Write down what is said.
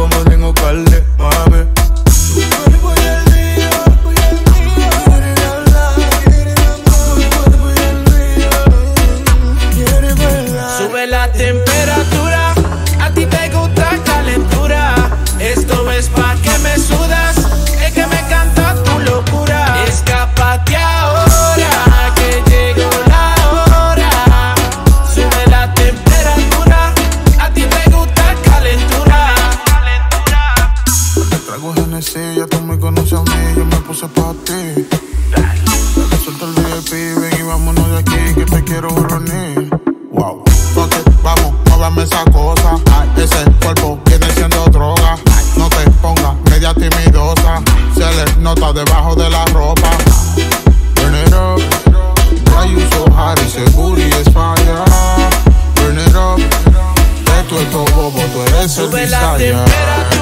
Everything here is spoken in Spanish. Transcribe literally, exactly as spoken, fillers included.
como tengo carne, mami. Sube la temperatura, a ti te gusta calentura. Esto es pa' que me sudas, es que me encanta tu locura. Escápate ahora, que llegó la hora. Sube la temperatura, a ti te gusta calentura. Te traigo Genesis, ya tú me conoces a mí, yo me puse pa' ti. Dale, suelta el V I P, ven y vámonos de aquí, que te quiero reunir. Wow. Fuck it, vamos, muéveme esa cosa. Ay, ese cuerpo viene siendo droga. Ay, no te pongas media timidosa. Se le nota debajo de la ropa. Burn it up. Why you so hot? Ese booty es fire. Burn it up. De tu esto bobo, tú eres el Sube la desire. temperatura.